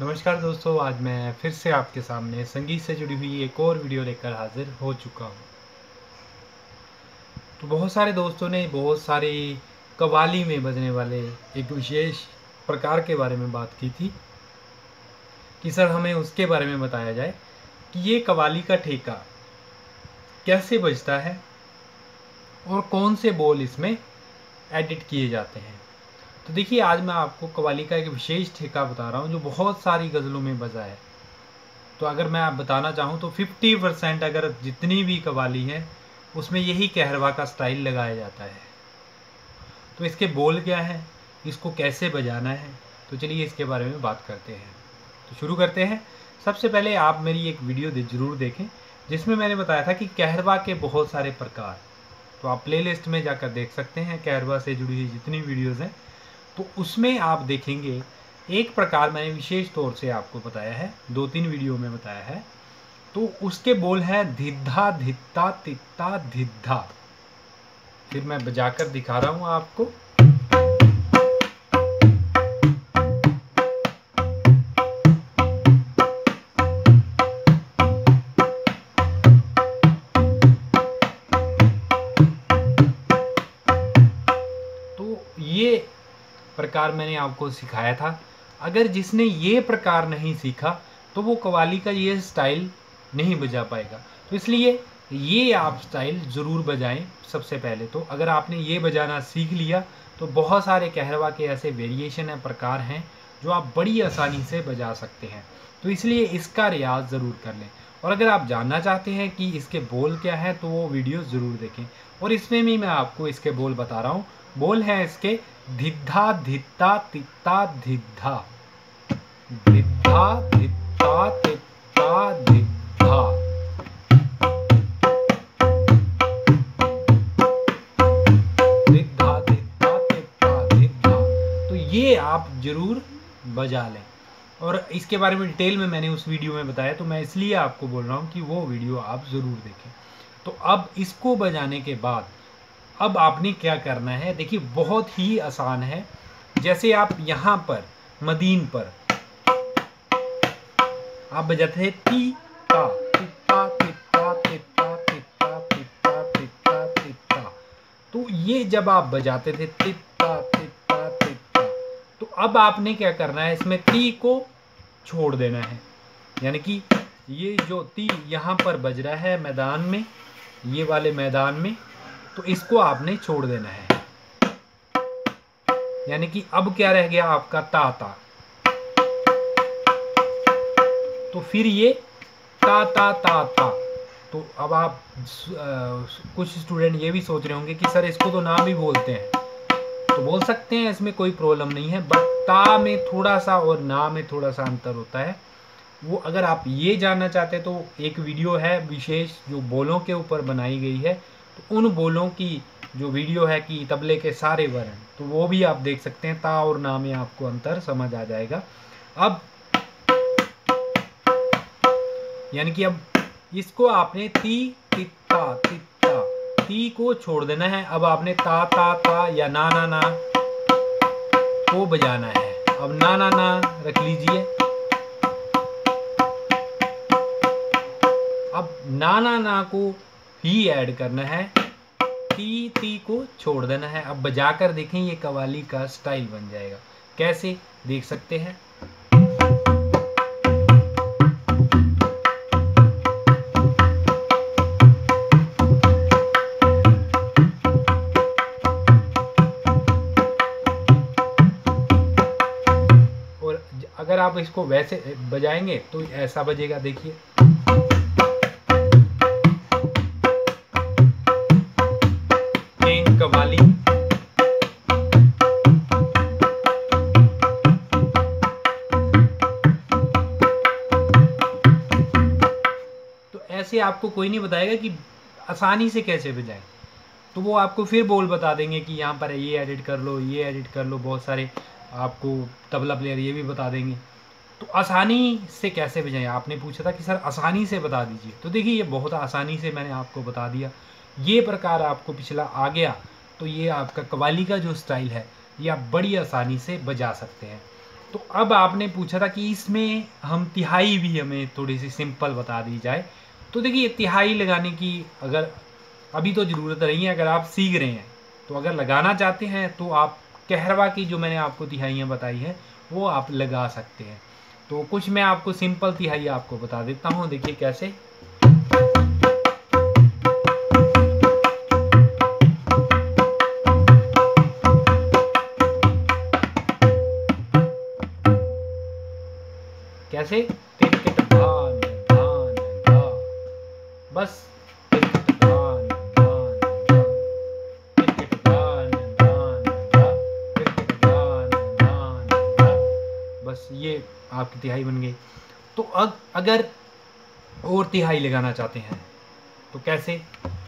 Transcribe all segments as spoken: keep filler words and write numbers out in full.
नमस्कार दोस्तों, आज मैं फिर से आपके सामने संगीत से जुड़ी हुई एक और वीडियो लेकर हाजिर हो चुका हूँ। तो बहुत सारे दोस्तों ने बहुत सारी कव्वाली में बजने वाले एक विशेष प्रकार के बारे में बात की थी कि सर हमें उसके बारे में बताया जाए कि ये कव्वाली का ठेका कैसे बजता है और कौन से बोल इसमें एडिट किए जाते हैं। तो देखिए, आज मैं आपको कव्वाली का एक विशेष ठेका बता रहा हूँ जो बहुत सारी गज़लों में बजा है। तो अगर मैं आप बताना चाहूँ तो फिफ्टी परसेंट अगर जितनी भी कव्वाली है उसमें यही कहरवा का स्टाइल लगाया जाता है। तो इसके बोल क्या है, इसको कैसे बजाना है, तो चलिए इसके बारे में बात करते हैं। तो शुरू करते हैं। सबसे पहले आप मेरी एक वीडियो दे ज़रूर देखें जिसमें मैंने बताया था कि कहरवा के बहुत सारे प्रकार। तो आप प्लेलिस्ट में जाकर देख सकते हैं, कहरवा से जुड़ी हुई जितनी वीडियोज़ हैं तो उसमें आप देखेंगे एक प्रकार मैंने विशेष तौर से आपको बताया है, दो तीन वीडियो में बताया है। तो उसके बोल है धिद्धा धित्ता तित्ता धिद्धा। फिर मैं बजाकर दिखा रहा हूँ आपको। तो ये प्रकार मैंने आपको सिखाया था। अगर जिसने ये प्रकार नहीं सीखा तो वो कव्वाली का ये स्टाइल नहीं बजा पाएगा। तो इसलिए ये आप स्टाइल ज़रूर बजाएं सबसे पहले। तो अगर आपने ये बजाना सीख लिया तो बहुत सारे कहरवा के ऐसे वेरिएशन हैं, प्रकार हैं जो आप बड़ी आसानी से बजा सकते हैं। तो इसलिए इसका रियाज ज़रूर कर लें। और अगर आप जानना चाहते हैं कि इसके बोल क्या है तो वो वीडियो ज़रूर देखें। और इसमें भी मैं आपको इसके बोल बता रहा हूँ। बोल हैं इसके धिद्धा धित्ता तित्ता धिद्धा, धिद्धा धित्ता तित्ता धिद्धा। धिद्धा धित्ता तित्ता धिद्धा। तो ये आप जरूर बजा लें। और इसके बारे में डिटेल में मैंने उस वीडियो में बताया, तो मैं इसलिए आपको बोल रहा हूँ कि वो वीडियो आप ज़रूर देखें। तो अब इसको बजाने के बाद अब आपने क्या करना है, देखिए बहुत ही आसान है। जैसे आप यहाँ पर मदीन पर आप बजाते हैं ती ता तित्ता तित्ता तित्ता तित्ता तित्ता तित्ता तित्ता। तो ये जब आप बजाते थे तित्ता तित्ता तित्ता, तो अब आपने क्या करना है, इसमें ती को छोड़ देना है। यानी कि ये जो ती यहाँ पर बज रहा है मैदान में, ये वाले मैदान में, तो इसको आपने छोड़ देना है। यानी कि अब क्या रह गया आपका ता ता। तो फिर ये ता ता ता ता। तो अब आप आ, कुछ स्टूडेंट ये भी सोच रहे होंगे कि सर इसको तो ना भी बोलते हैं। तो बोल सकते हैं, इसमें कोई प्रॉब्लम नहीं है। बट ता में थोड़ा सा और ना में थोड़ा सा अंतर होता है। वो अगर आप ये जानना चाहते हैं तो एक वीडियो है विशेष जो बोलों के ऊपर बनाई गई है। तो उन बोलों की जो वीडियो है कि तबले के सारे वर्ण, तो वो भी आप देख सकते हैं। ता और ना में आपको अंतर समझ आ जाएगा। अब यानी कि अब इसको आपने ती तित्ता तित्ता ती को छोड़ देना है। अब आपने ता ता ता या ना ना ना को बजाना है। अब ना ना ना रख लीजिए। अब ना ना ना को ही ऐड करना है, ती ती को छोड़ देना है। अब बजाकर देखें, ये कव्वाली का स्टाइल बन जाएगा। कैसे देख सकते हैं। और अगर आप इसको वैसे बजाएंगे तो ऐसा बजेगा, देखिए। कव्वाली तो ऐसे आपको कोई नहीं बताएगा कि आसानी से कैसे बजाएं। तो वो आपको फिर बोल बता देंगे कि यहाँ पर ये एडिट कर लो, ये एडिट कर लो। बहुत सारे आपको तबला प्लेयर ये भी बता देंगे। तो आसानी से कैसे बजाएं, आपने पूछा था कि सर आसानी से बता दीजिए। तो देखिए, ये बहुत आसानी से मैंने आपको बता दिया। ये प्रकार आपको पिछला आ गया तो ये आपका कव्वाली का जो स्टाइल है ये आप बड़ी आसानी से बजा सकते हैं। तो अब आपने पूछा था कि इसमें हम तिहाई भी हमें थोड़ी सी सिंपल बता दी जाए। तो देखिए तिहाई लगाने की अगर अभी तो ज़रूरत नहीं है, अगर आप सीख रहे हैं तो अगर लगाना चाहते हैं तो आप कहरवा की जो मैंने आपको तिहाइयाँ बताई हैं वो आप लगा सकते हैं। तो कुछ मैं आपको सिंपल तिहाई आपको बता देता हूँ, देखिए कैसे। कैसे, तिरकिट धान धान धा, बस तिरकिट धान धान धा, तिरकिट धान धान धा, तिरकिट धान धान धा, बस ये आपकी तिहाई बन गई। तो अब अगर और तिहाई लगाना चाहते हैं तो कैसे,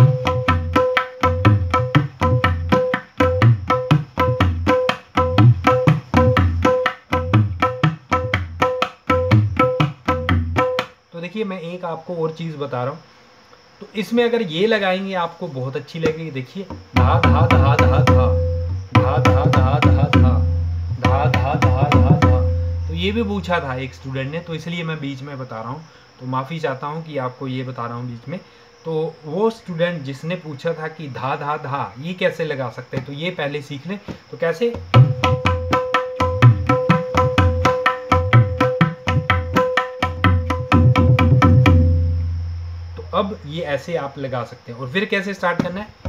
तो देखिए मैं एक आपको और चीज़ बता रहा हूँ। तो इसमें अगर ये लगाएंगे आपको बहुत अच्छी लगेगी। देखिए धा धा धा धा धा धा धा धा धा धा धा धा धा धा धा, तो ये भी पूछा था एक स्टूडेंट ने, तो इसलिए मैं बीच में बता रहा हूँ। तो माफ़ी चाहता हूँ कि आपको ये बता रहा हूँ बीच में। तो वो स्टूडेंट जिसने पूछा था कि धा धा धा ये कैसे लगा सकते हैं, तो ये पहले सीख लें। तो कैसे, अब ये ऐसे आप लगा सकते हैं। और फिर कैसे स्टार्ट करना है,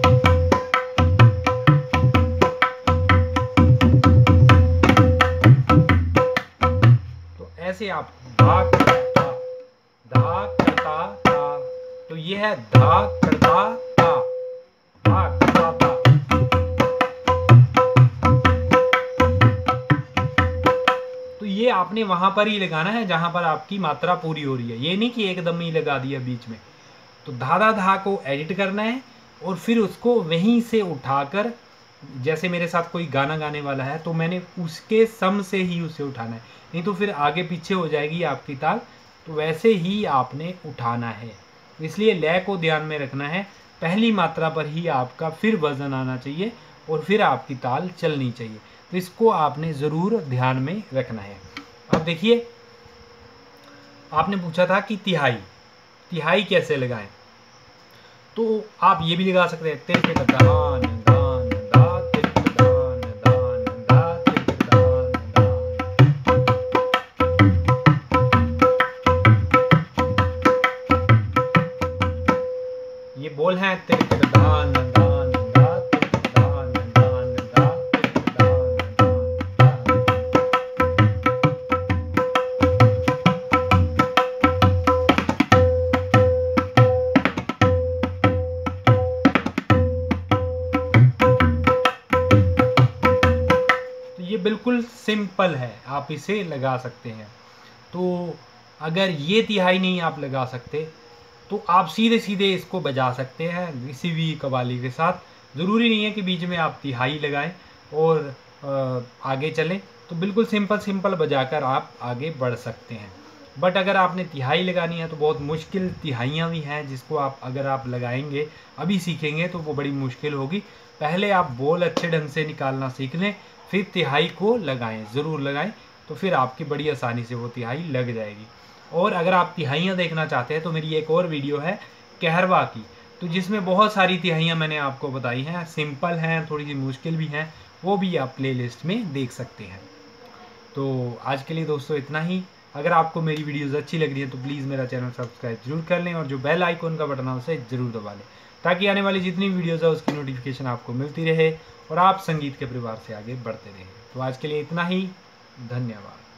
तो ऐसे आप धा करता धा करता ता, तो ये है धा करता ता धा करता ता। तो ये आपने वहां पर ही लगाना है जहां पर आपकी मात्रा पूरी हो रही है, ये नहीं कि एकदम ही लगा दिया बीच में। तो धा धा धा को एडिट करना है और फिर उसको वहीं से उठाकर, जैसे मेरे साथ कोई गाना गाने वाला है तो मैंने उसके सम से ही उसे उठाना है, नहीं तो फिर आगे पीछे हो जाएगी आपकी ताल। तो वैसे ही आपने उठाना है, इसलिए लय को ध्यान में रखना है। पहली मात्रा पर ही आपका फिर वजन आना चाहिए और फिर आपकी ताल चलनी चाहिए। तो इसको आपने ज़रूर ध्यान में रखना है। अब देखिए आपने पूछा था कि तिहाई तिहाई कैसे लगाएं, तो आप ये भी लगा सकते हैं, तिरकिट दान दान दा, तिरकिट दान दान दा, तिरकिट दान दान। ये बोल है तिरकिट दान दान दा, तिरकिट दान दान दा, तिरकिट दान दान दा। ये बिल्कुल सिंपल है, आप इसे लगा सकते हैं। तो अगर ये तिहाई नहीं आप लगा सकते तो आप सीधे सीधे इसको बजा सकते हैं किसी भी कव्वाली के साथ। ज़रूरी नहीं है कि बीच में आप तिहाई लगाएं और आगे चलें। तो बिल्कुल सिंपल सिंपल बजाकर आप आगे बढ़ सकते हैं। बट अगर आपने तिहाई लगानी है तो बहुत मुश्किल तिहाइयाँ भी हैं जिसको आप अगर आप लगाएंगे अभी सीखेंगे तो वो बड़ी मुश्किल होगी। पहले आप बोल अच्छे ढंग से निकालना सीख लें, फिर तिहाई को लगाएं, ज़रूर लगाएं, तो फिर आपकी बड़ी आसानी से वो तिहाई लग जाएगी। और अगर आप तिहाइयाँ देखना चाहते हैं तो मेरी एक और वीडियो है कहरवा की, तो जिसमें बहुत सारी तिहाइयाँ मैंने आपको बताई हैं, सिंपल हैं, थोड़ी सी मुश्किल भी हैं, वो भी आप प्लेलिस्ट में देख सकते हैं। तो आज के लिए दोस्तों इतना ही। अगर आपको मेरी वीडियोज़ अच्छी लग रही है तो प्लीज़ मेरा चैनल सब्सक्राइब जरूर कर लें और जो बेल आइकॉन का बटन है उसे ज़रूर दबा लें, ताकि आने वाली जितनी वीडियोज़ है उसकी नोटिफिकेशन आपको मिलती रहे और आप संगीत के परिवार से आगे बढ़ते रहें। तो आज के लिए इतना ही, धन्यवाद।